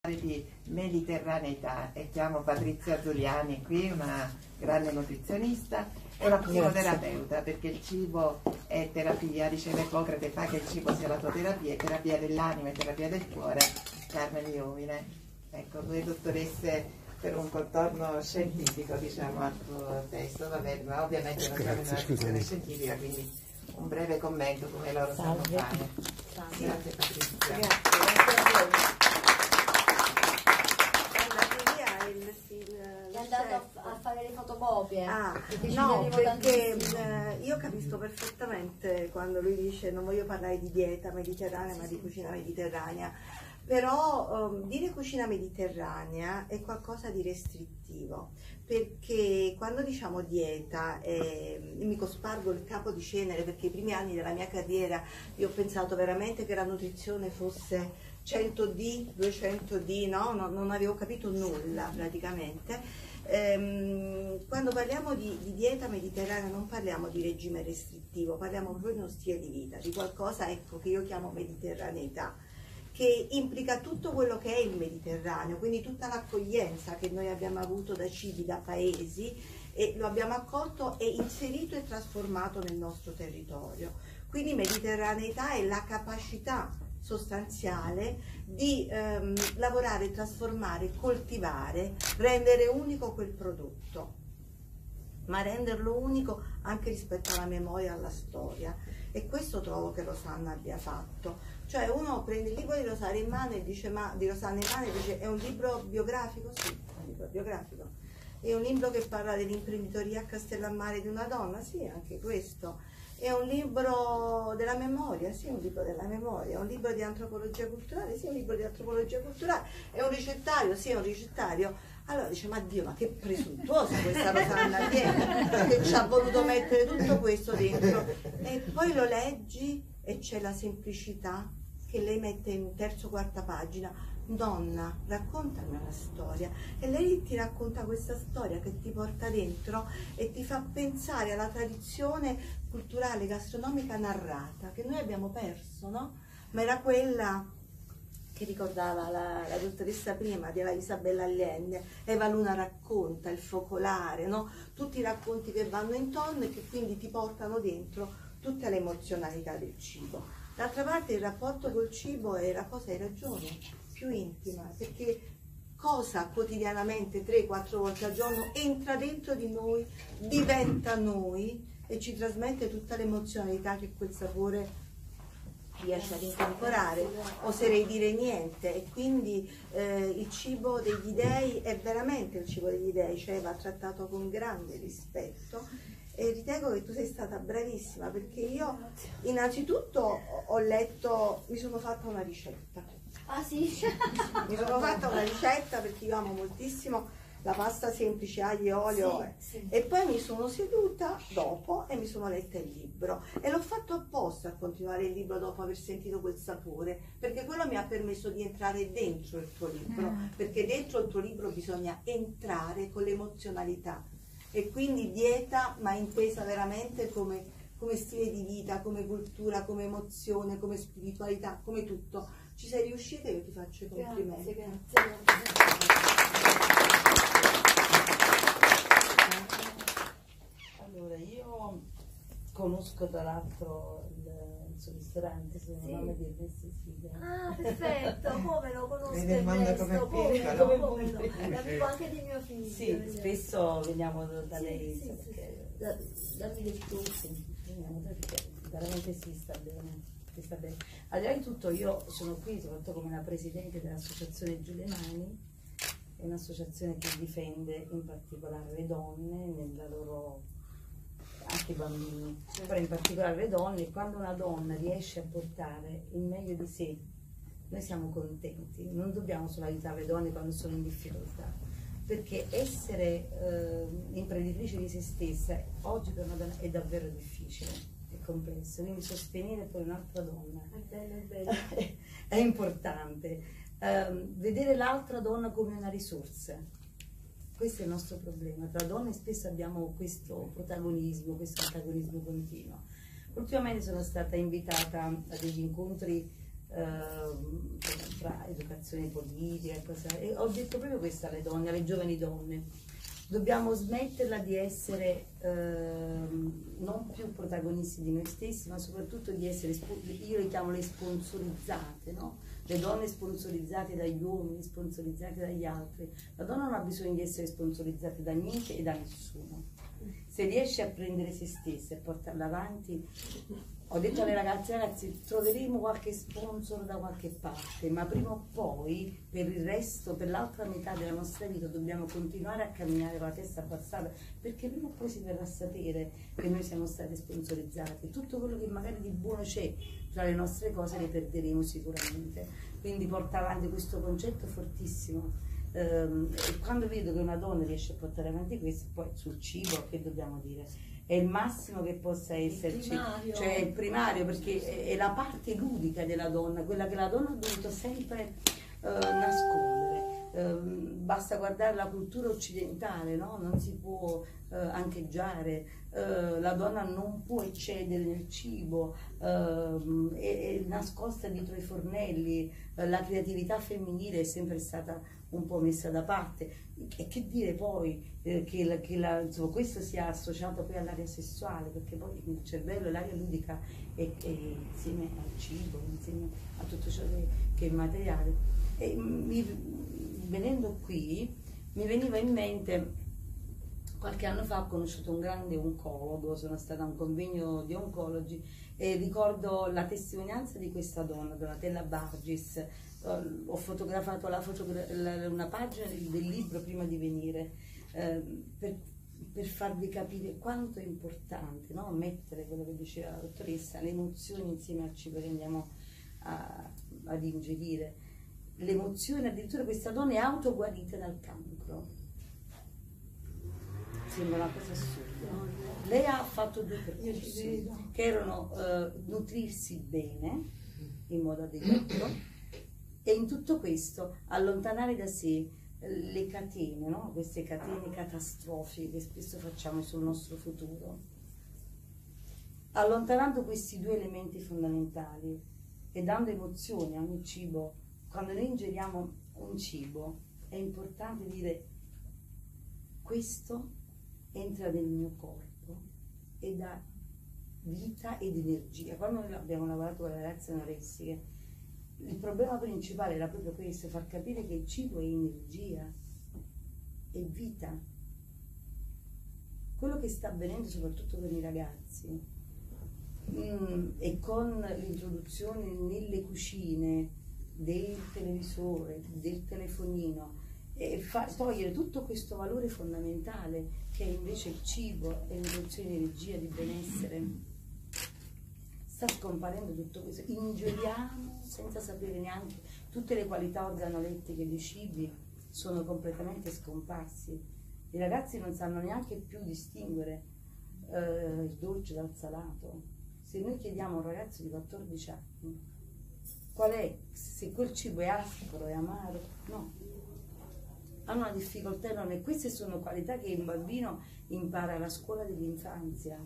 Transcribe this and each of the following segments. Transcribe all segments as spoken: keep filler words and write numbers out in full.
di mediterraneità e chiamo Patrizia Giuliani qui, una grande nutrizionista e una psicoterapeuta, perché il cibo è terapia, diceva Ippocrate, fa che il cibo sia la tua terapia, è terapia dell'anima e terapia del cuore, Carmen Iovine. Ecco, due dottoresse per un contorno scientifico, diciamo, al tuo testo, va bene, ma ovviamente non siamo in una discussione scientifica, quindi un breve commento come loro sanno fare. Salve. Grazie Patrizia. Grazie, grazie a voi. È andato a, a fare le fotocopie. Ah, perché no, perché eh, io capisco perfettamente quando lui dice non voglio parlare di dieta mediterranea ma di cucina mediterranea, però um, dire cucina mediterranea è qualcosa di restrittivo, perché quando diciamo dieta, eh, mi cospargo il capo di cenere, perché i primi anni della mia carriera io ho pensato veramente che la nutrizione fosse cento D, duecento D, no? Non, non avevo capito nulla praticamente. Ehm, quando parliamo di, di dieta mediterranea non parliamo di regime restrittivo, parliamo proprio di uno stile di vita, di qualcosa, ecco, che io chiamo mediterraneità, che implica tutto quello che è il Mediterraneo, quindi tutta l'accoglienza che noi abbiamo avuto da cibi, da paesi, e lo abbiamo accolto e inserito e trasformato nel nostro territorio. Quindi mediterraneità è la capacità sostanziale di ehm, lavorare, trasformare, coltivare, rendere unico quel prodotto, ma renderlo unico anche rispetto alla memoria, alla storia, e questo trovo che Rosanna abbia fatto. Cioè uno prende il libro di Rosanna in mano e dice, ma di Rosanna in mano e dice, è un libro biografico? Sì, è un libro biografico. È un libro che parla dell'imprenditoria a Castellammare di una donna? Sì, anche questo. È un libro della memoria? Sì, è un libro della memoria. È un libro di antropologia culturale? Sì, è un libro di antropologia culturale. È un ricettario? Sì, è un ricettario. Allora dice, ma Dio, ma che presuntuosa questa Rosanna Piena, che ci ha voluto mettere tutto questo dentro. E poi lo leggi e c'è la semplicità che lei mette in terza quarta pagina. Donna, raccontami una storia, e lei ti racconta questa storia che ti porta dentro e ti fa pensare alla tradizione culturale gastronomica narrata che noi abbiamo perso, no? Ma era quella che ricordava la, la dottoressa prima, della Isabella Allende. Eva Luna racconta, il focolare, no? Tutti i racconti che vanno intorno e che quindi ti portano dentro tutta l'emozionalità del cibo. D'altra parte il rapporto col cibo è la cosa, hai ragione, più intima, perché cosa quotidianamente tre quattro volte al giorno entra dentro di noi, diventa noi e ci trasmette tutta l'emozionalità che quel sapore riesce ad incorporare, oserei dire niente. E quindi eh, il cibo degli dei è veramente il cibo degli dei, cioè va trattato con grande rispetto. E ritengo che tu sei stata bravissima, perché io innanzitutto ho letto, mi sono fatta una ricetta. Ah sì? Mi sono fatta una ricetta perché io amo moltissimo la pasta semplice, aglio e olio, Sì, sì. e poi mi sono seduta dopo e mi sono letta il libro e l'ho fatto apposta a continuare il libro dopo aver sentito quel sapore, perché quello mi ha permesso di entrare dentro il tuo libro, Mm. perché dentro il tuo libro bisogna entrare con l'emozionalità, e quindi dieta ma intesa veramente come, come stile di vita, come cultura, come emozione, come spiritualità, come tutto. Ci sei riuscita e io ti faccio i complimenti. Grazie, grazie. Allora, io conosco tra l'altro il, il suo ristorante, sono Sì. mamma di Ernesto Sfida. Ah, perfetto, come lo conosco Vede il mondo Ernesto, com'è come piccolo. no, come no. L'amico anche di mio figlio. Sì, Ernesto. spesso veniamo da Sì, lei, sì, sì, perché sì. Da- dammi del tuo. sì, veniamo da lei, veramente si sta bene. Si sta bene. Al di là di tutto io sono qui soprattutto come la presidente dell'associazione Giuliani, è un'associazione che difende in particolare le donne nella loro, anche i bambini, però in particolare le donne. Quando una donna riesce a portare il meglio di sé, noi siamo contenti. Non dobbiamo solo aiutare le donne quando sono in difficoltà, perché essere eh, imprenditrice di se stessa oggi per una donna è davvero difficile, è complesso, quindi sostenere poi un'altra donna È bello, è bello. è importante. Um, vedere l'altra donna come una risorsa, questo è il nostro problema. Tra donne spesso abbiamo questo protagonismo, questo antagonismo continuo. Ultimamente sono stata invitata a degli incontri ehm, fra educazione politica e cosa. E ho detto proprio questo alle donne, alle giovani donne. Dobbiamo smetterla di essere ehm, non più protagonisti di noi stessi, ma soprattutto di essere, io le chiamo le sponsorizzate, no? Le donne sponsorizzate dagli uomini, sponsorizzate dagli altri. La donna non ha bisogno di essere sponsorizzata da niente e da nessuno. Se riesce a prendere se stessa e portarla avanti, ho detto alle ragazze, ragazzi, troveremo qualche sponsor da qualche parte, ma prima o poi per il resto, per l'altra metà della nostra vita dobbiamo continuare a camminare con la testa abbassata, perché prima o poi si verrà a sapere che noi siamo state sponsorizzate. Tutto quello che magari di buono c'è tra le nostre cose le perderemo sicuramente. Quindi porta avanti questo concetto fortissimo. Ehm, e quando vedo che una donna riesce a portare avanti questo, poi sul cibo che dobbiamo dire? È il massimo che possa esserci, primario. cioè il primario, perché è, è la parte ludica della donna, quella che la donna ha dovuto sempre eh, nascondere. Eh, basta guardare la cultura occidentale, no? Non si può eh, ancheggiare, eh, la donna non può eccedere nel cibo, eh, è, è nascosta dietro i fornelli, eh, la creatività femminile è sempre stata un po' messa da parte. E che dire poi eh, che, la, che la, insomma, questo sia associato poi all'area sessuale, perché poi il cervello e l'area ludica è, è insieme al cibo, insieme a tutto ciò che, che è materiale. E mi, venendo qui mi veniva in mente, qualche anno fa ho conosciuto un grande oncologo, sono stata a un convegno di oncologi e ricordo la testimonianza di questa donna, Donatella Bargis. Ho fotografato la fotogra la, una pagina del, del libro prima di venire eh, per, per farvi capire quanto è importante, no? Mettere quello che diceva la dottoressa, le emozioni insieme al cibo che andiamo a, ad ingerire. Le emozioni, addirittura questa donna è autoguarita dal cancro. Sembra una cosa assurda. Lei ha fatto due percorsi che erano eh, nutrirsi bene in modo adeguato e in tutto questo allontanare da sé le catene, no? Queste catene catastrofiche che spesso facciamo sul nostro futuro. Allontanando questi due elementi fondamentali e dando emozioni a ogni cibo, quando noi ingeriamo un cibo è importante dire: questo entra nel mio corpo e dà vita ed energia. Quando noi abbiamo lavorato con le ragazze anoressiche, il problema principale era proprio questo, far capire che il cibo è energia, è vita. Quello che sta avvenendo soprattutto con i ragazzi mh, e con l'introduzione nelle cucine del televisore, del telefonino, e fa, togliere tutto questo valore fondamentale che è invece il cibo e l'introduzione di energia, di benessere. Sta scomparendo tutto questo, ingeriamo senza sapere neanche, tutte le qualità organolettiche dei cibi sono completamente scomparsi. I ragazzi non sanno neanche più distinguere eh, il dolce dal salato. Se noi chiediamo a un ragazzo di quattordici anni qual è, se quel cibo è aspro, è amaro, no. Hanno una difficoltà enorme. Queste sono qualità che un bambino impara alla scuola dell'infanzia.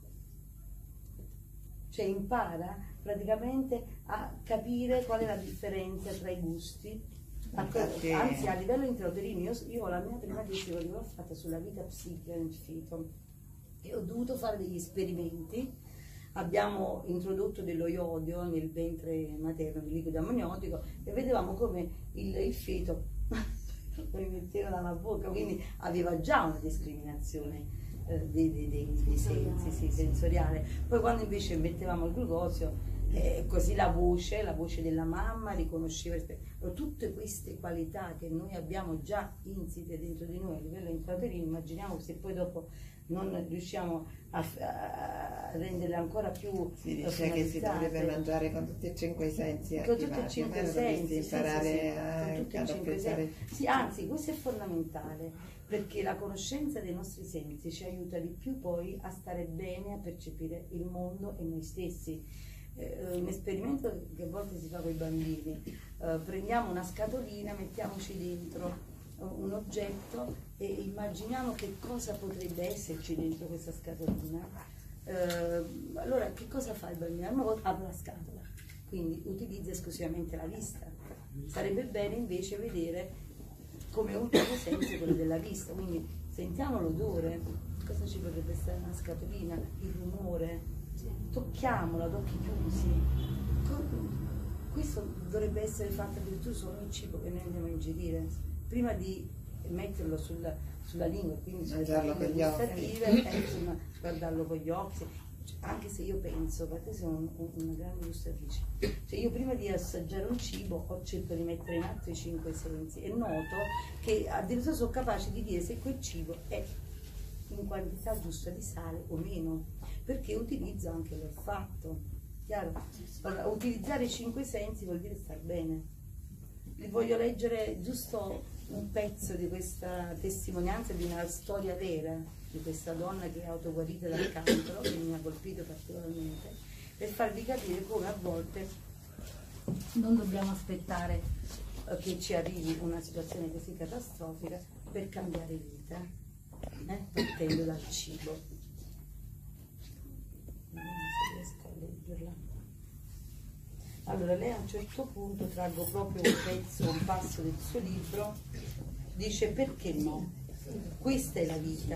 Cioè impara praticamente a capire qual è la differenza tra i gusti, a, anzi a livello intrauterino. Io, io la mia prima tesi l'ho fatta sulla vita psichica nel feto e ho dovuto fare degli esperimenti. Abbiamo introdotto dello iodio nel ventre materno, del liquido ammoniotico, e vedevamo come il, il feto lo rimetteva dalla bocca, quindi aveva già una discriminazione eh, dei, dei, dei, dei sensi, sì, sensoriale. Poi quando invece mettevamo il glucosio, eh, così la voce, la voce della mamma riconosceva tutte queste qualità che noi abbiamo già insite dentro di noi a livello intrauterino. Immaginiamo se poi dopo non riusciamo a, a renderle ancora più si dice che si dovrebbe mangiare con tutti e cinque i sensi con tutti e attivati, cinque i ma sensi, imparare sì, sì, sì, a, con tutti ad e cinque i apprezzare. sensi. Sì, anzi, questo è fondamentale, perché la conoscenza dei nostri sensi ci aiuta di più poi a stare bene, a percepire il mondo e noi stessi. Eh, un esperimento che a volte si fa con i bambini: eh, prendiamo una scatolina, mettiamoci dentro un oggetto e immaginiamo che cosa potrebbe esserci dentro questa scatolina. Eh, allora che cosa fa il bambino? Una volta apre la scatola, quindi utilizza esclusivamente la vista. Sarebbe bene invece vedere come ultimo senso quello della vista, quindi sentiamo l'odore, cosa ci potrebbe stare una scatolina, il rumore, tocchiamola ad occhi chiusi. Questo dovrebbe essere fatto addirittura solo il cibo che noi andiamo a ingerire, prima di metterlo sulla, sulla lingua, quindi sulle guardarlo con gli occhi, eh, insomma, guardarlo con gli occhi, anche se io penso, perché sono un, un, una grande gustatrice, cioè io prima di assaggiare un cibo ho cercato di mettere in atto i cinque sensi e noto che addirittura sono capace di dire se quel cibo è in quantità giusta di sale o meno, perché utilizzo anche l'olfatto. Chiaro? Allora, utilizzare i cinque sensi vuol dire star bene. Vi voglio leggere giusto un pezzo di questa testimonianza di una storia vera di questa donna che è autoguarita dal cancro, che mi ha colpito particolarmente, per farvi capire come a volte non dobbiamo aspettare che ci arrivi una situazione così catastrofica per cambiare vita, eh? partendo dal cibo. Vediamo se riesco a leggerla. Allora, lei a un certo punto, traggo proprio un pezzo, un passo del suo libro, dice: perché no? Questa è la vita.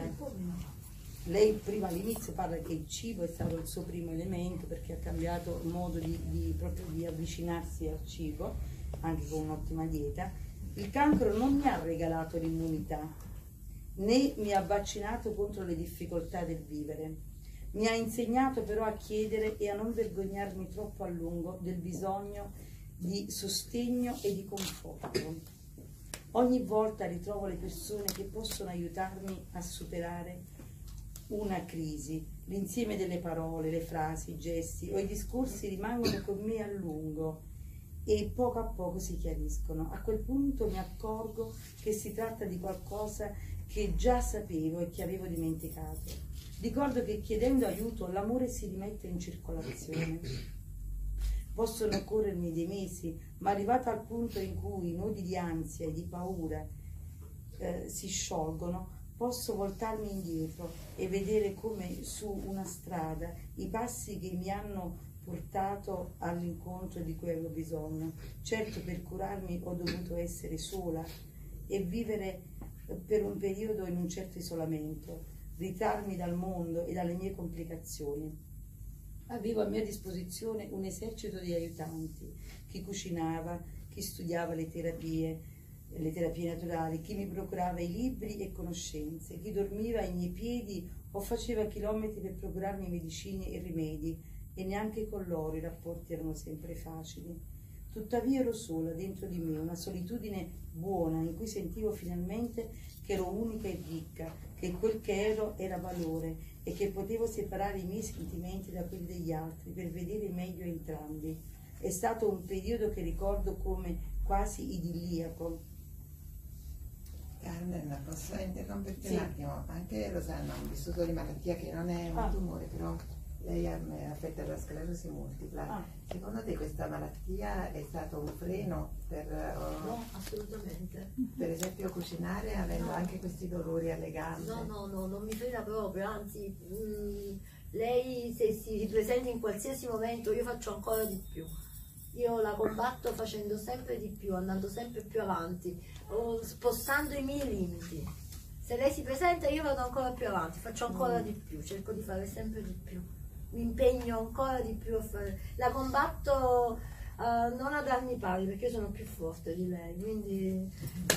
Lei prima all'inizio parla che il cibo è stato il suo primo elemento perché ha cambiato il modo di, di, proprio di avvicinarsi al cibo, anche con un'ottima dieta. Il cancro non mi ha regalato l'immunità, né mi ha vaccinato contro le difficoltà del vivere. Mi ha insegnato però a chiedere e a non vergognarmi troppo a lungo del bisogno di sostegno e di conforto. Ogni volta ritrovo le persone che possono aiutarmi a superare una crisi. L'insieme delle parole, le frasi, i gesti o i discorsi rimangono con me a lungo e poco a poco si chiariscono. A quel punto mi accorgo che si tratta di qualcosa che già sapevo e che avevo dimenticato. Ricordo che chiedendo aiuto l'amore si rimette in circolazione. Possono occorrermi dei mesi, ma arrivata al punto in cui i nodi di ansia e di paura eh, si sciolgono, posso voltarmi indietro e vedere come su una strada i passi che mi hanno portato all'incontro di cui avevo bisogno. Certo, per curarmi ho dovuto essere sola e vivere per un periodo in un certo isolamento, ritrarmi dal mondo e dalle mie complicazioni. Avevo a mia disposizione un esercito di aiutanti, chi cucinava, chi studiava le terapie, le terapie naturali, chi mi procurava i libri e conoscenze, chi dormiva ai miei piedi o faceva chilometri per procurarmi medicine e rimedi, e neanche con loro i rapporti erano sempre facili. Tuttavia ero sola dentro di me, una solitudine buona in cui sentivo finalmente che ero unica e ricca, che quel che ero era valore e che potevo separare i miei sentimenti da quelli degli altri per vedere meglio entrambi. È stato un periodo che ricordo come quasi idilliaco. Carmen, posso interromperti Sì. un attimo? Anche Rosanna ha un vissuto di malattia che non è un Ah. tumore, però lei è affetta da sclerosi multipla. Ah. Secondo te questa malattia è stato un freno per, oh, No, assolutamente. per esempio, cucinare avendo No. anche questi dolori alle gambe? No, no, no, non mi frena proprio, anzi, mh, lei se si ripresenta in qualsiasi momento io faccio ancora di più. Io la combatto facendo sempre di più, andando sempre più avanti, o spostando i miei limiti. Se lei si presenta io vado ancora più avanti, faccio ancora Mm. di più, cerco di fare sempre di più. Mi impegno ancora di più a fare. La combatto eh, non a darmi pari perché io sono più forte di lei, quindi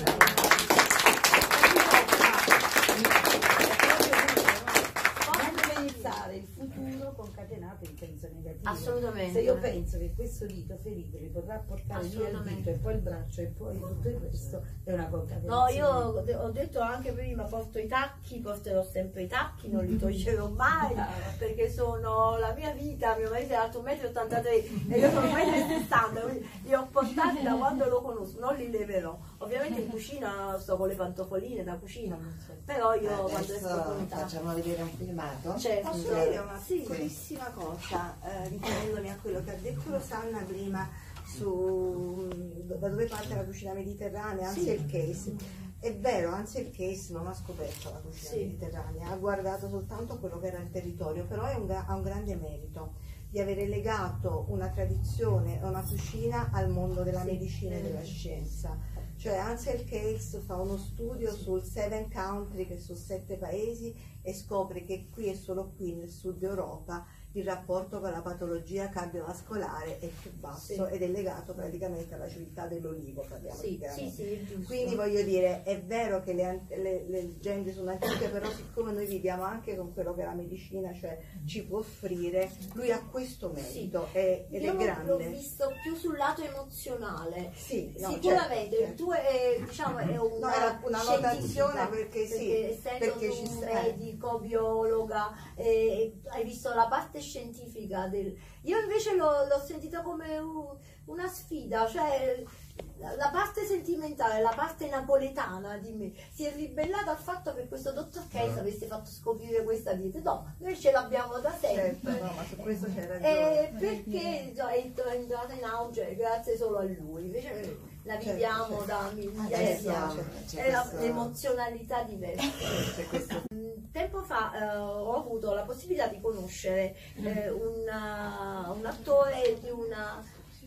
Non pensare il futuro concatenato in senso negativo. assolutamente. Se io penso che questo dito ferito mi potrà portare via il Assolutamente. dito e poi il braccio e poi tutto il resto, è una concatenazione. No, io ho ho detto anche prima, porto i tacchi, porterò sempre i tacchi, non li toglierò mai, perché sono la mia vita. Mio marito è alto uno e ottantatré m e io sono uno e sessanta m, quindi li ho portati da quando lo conosco, non li leverò. Ovviamente in cucina sto con le pantofoline da cucina, però io quando esco Adesso con i tacchi. facciamo vedere un filmato. Certo. Posso dire una Sì. piccolissima cosa, eh, riferendomi a quello che ha detto Rosanna prima su da dove parte la cucina mediterranea, anzi Sì. il case. È vero, anzi il case non ha scoperto la cucina Sì. mediterranea, ha guardato soltanto quello che era il territorio, però è un gra- ha un grande merito, di avere legato una tradizione e una cucina al mondo della medicina e della scienza. Cioè Ansel Keys fa uno studio sul seven country, che sono sette paesi, e scopre che qui e solo qui nel sud Europa il rapporto con la patologia cardiovascolare è più basso, sì, ed è legato praticamente alla civiltà dell'olivo, parliamo sì, sì, sì, sì, quindi voglio dire, è vero che le, le, le leggende sono antiche, però siccome noi viviamo anche con quello che la medicina, cioè, ci può offrire, lui ha questo merito, sì, è, ed io è grande. Io l'ho visto più sul lato emozionale, sì, no, sicuramente, certo, tu è, diciamo, è una, no, era una notazione perché, sì, perché essendo perché tu ci sta, medico, biologa, eh, hai visto la parte scientifica del... Io invece l'ho, l'ho sentita come un, una sfida, cioè la parte sentimentale, la parte napoletana di me si è ribellata al fatto che questo dottor Keys avesse fatto scoprire questa dieta. No, noi ce l'abbiamo da sempre, certo, no, ma su questo c'è ragione, eh, perché è entrata in auge grazie solo a lui, invece la viviamo, certo, da migliaia di anni, è l'emozionalità diversa. Tempo fa eh, ho avuto la possibilità di conoscere eh, una, un attore di una,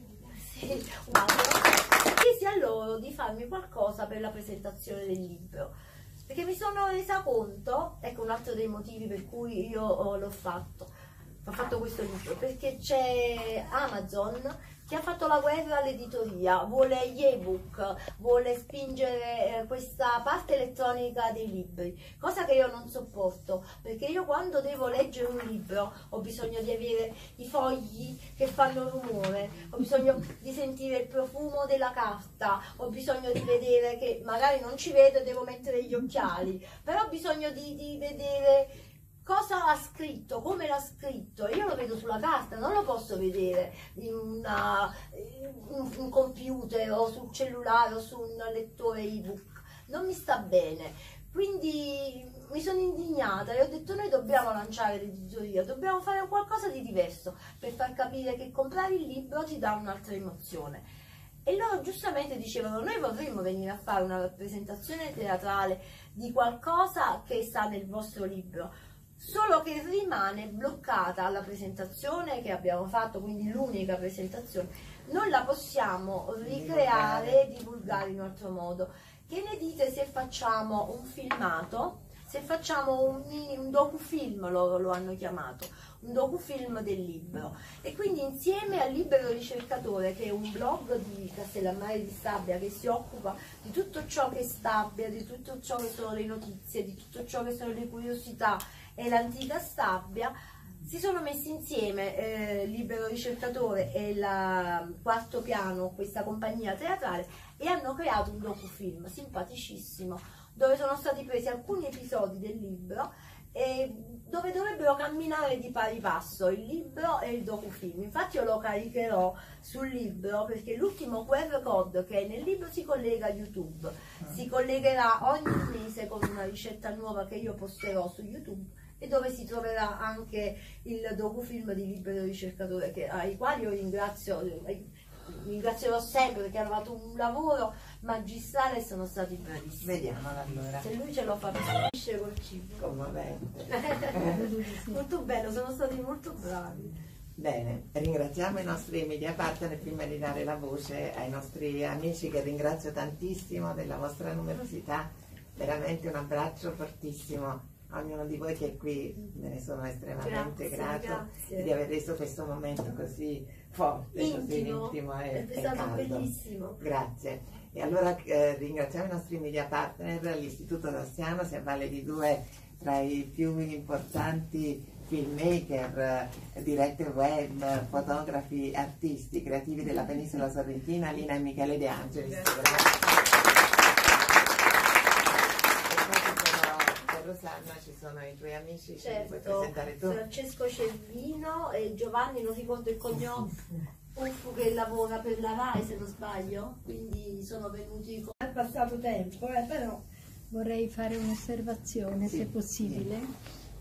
sì, un altro, chiesi a loro di farmi qualcosa per la presentazione del libro, perché mi sono resa conto, ecco un altro dei motivi per cui io oh, l'ho fatto, ho fatto questo libro, perché c'è Amazon che ha fatto la guerra all'editoria, vuole gli ebook, vuole spingere eh, questa parte elettronica dei libri, cosa che io non sopporto, perché io quando devo leggere un libro ho bisogno di avere i fogli che fanno rumore, ho bisogno di sentire il profumo della carta, ho bisogno di vedere che magari non ci vedo e devo mettere gli occhiali, però ho bisogno di, di vedere cosa ha scritto, come l'ha scritto. Io lo vedo sulla carta, non lo posso vedere in una, un, un computer o sul cellulare o su un lettore ebook, non mi sta bene. Quindi mi sono indignata e ho detto noi dobbiamo lanciare l'editoria, dobbiamo fare qualcosa di diverso per far capire che comprare il libro ti dà un'altra emozione. E loro giustamente dicevano noi vorremmo venire a fare una rappresentazione teatrale di qualcosa che sta nel vostro libro, solo che rimane bloccata alla presentazione che abbiamo fatto, quindi l'unica presentazione, non la possiamo ricreare e divulgare in un altro modo. Che ne dite se facciamo un filmato, se facciamo un, un docufilm, loro lo hanno chiamato, un docufilm del libro, e quindi insieme al Libero Ricercatore, che è un blog di Castellammare di Stabia che si occupa di tutto ciò che è Stabia, di tutto ciò che sono le notizie, di tutto ciò che sono le curiosità e l'antica Stabia, si sono messi insieme eh, Libero Ricercatore e il Quarto Piano, questa compagnia teatrale, e hanno creato un docufilm simpaticissimo dove sono stati presi alcuni episodi del libro e dove dovrebbero camminare di pari passo il libro e il docufilm. Infatti io lo caricherò sul libro perché l'ultimo Q R code che è nel libro si collega a YouTube, si collegherà ogni mese con una ricetta nuova che io posterò su YouTube, e dove si troverà anche il docufilm di Libero Ricercatore, che, ai quali io ringrazio, ringrazierò sempre perché hanno fatto un lavoro magistrale e sono stati bravissimi. Vediamolo allora. Se lui ce lo fa finisce col cibo. Commovente. Molto bello, sono stati molto bravi. Bene, ringraziamo i nostri media partner prima di dare la voce ai nostri amici, che ringrazio tantissimo della vostra numerosità, veramente un abbraccio fortissimo a ognuno di voi che è qui, me ne sono estremamente grazie, grato grazie. di aver reso questo momento così forte, Intimo, così intimo e, è e stato caldo. bellissimo. Grazie. E allora eh, ringraziamo i nostri media partner, l'Istituto Rossiano si avvale di due tra i più importanti filmmaker, eh, dirette web, fotografi, artisti creativi della penisola sorrentina, Lina e Michele De Angelis. Rosanna, ci sono i tuoi amici, certo, ci puoi presentare tu? Francesco Cervino e Giovanni, non ricordo il cognome, Uffu, che lavora per la RAI se non sbaglio, quindi sono venuti con... È passato tempo, eh, però... Vorrei fare un'osservazione, sì, se possibile. Sì.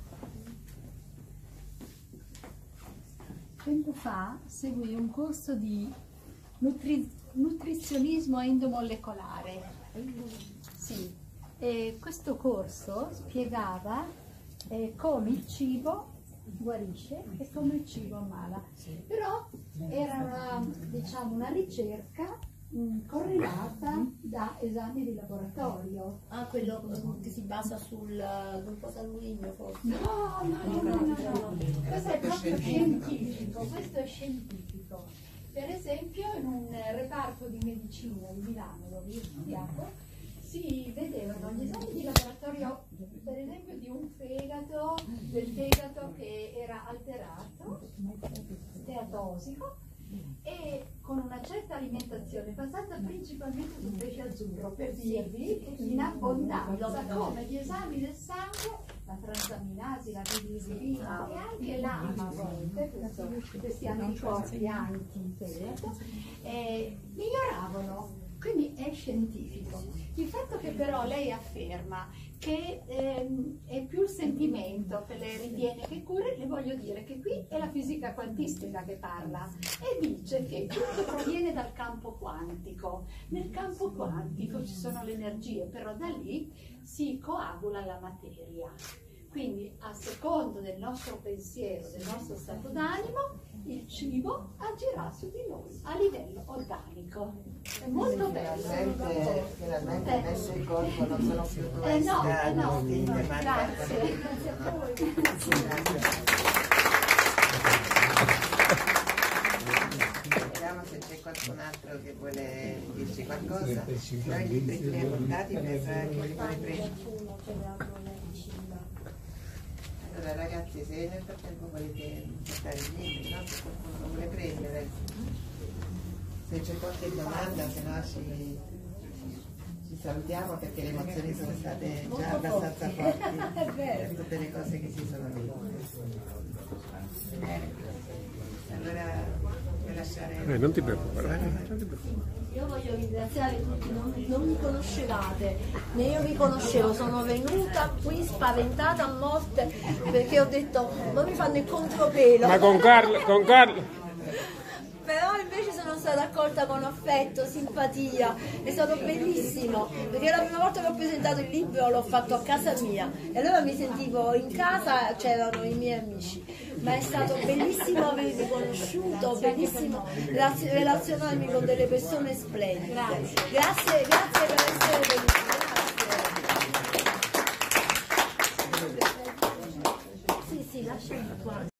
Tempo fa seguì un corso di nutri nutrizionismo endomolecolare. Sì. E questo corso spiegava eh, come il cibo guarisce e come il cibo ammala. Però era una, diciamo, una ricerca mh, correlata da esami di laboratorio. Ah, quello che si basa sul gruppo sanguigno forse? No, no, no, no, no, no. Questo è proprio scientifico, questo è scientifico. Per esempio in un reparto di medicina di Milano, dove io studiavo, si vedevano gli esami di laboratorio, per esempio di un fegato, del fegato che era alterato, steatosico, e con una certa alimentazione basata principalmente sul pesce azzurro, per dirvi in abbondanza, come gli esami del sangue, la transaminasi, la glicerina e anche l'AMA a volte, questi, questi anticorpi anti-fegato, eh, miglioravano. Quindi è scientifico. Il fatto che però lei afferma che ehm, è più il sentimento che le ritiene che curi, le voglio dire che qui è la fisica quantistica che parla e dice che tutto proviene dal campo quantico. Nel campo quantico ci sono le energie, però da lì si coagula la materia. Quindi a secondo del nostro pensiero, del nostro stato d'animo, il cibo agirà su di noi a livello organico. È molto bello. Finalmente, finalmente Eh. messo il corpo, non sono più due Eh no, eh strade no, distinte, ma grazie, grazie a voi. Vediamo se c'è qualcun altro che vuole dirci qualcosa. Noi i libri li abbiamo portati per chi li vuole prendere. Allora ragazzi, se nel frattempo volete portare i libri, no? Se qualcuno lo vuole prendere, se c'è qualche domanda, se no ci, ci salutiamo perché le emozioni sono state già abbastanza forti per tutte le cose che si sono dette. Bene, allora vuoi lasciare... Eh, non ti preoccupare, eh, non ti preoccupare. Io voglio ringraziare tutti, non, non mi conoscevate, né io vi conoscevo, sono venuta qui spaventata a morte perché ho detto non mi fanno il contropelo. Ma con Carlo, con Carlo. Però invece sono stata accolta con affetto, simpatia, è stato bellissimo, perché la prima volta che ho presentato il libro l'ho fatto a casa mia e allora mi sentivo in casa, c'erano i miei amici, ma è stato bellissimo avervi conosciuto, bellissimo relazionarmi con delle persone splendide. Grazie, grazie per essere venuti.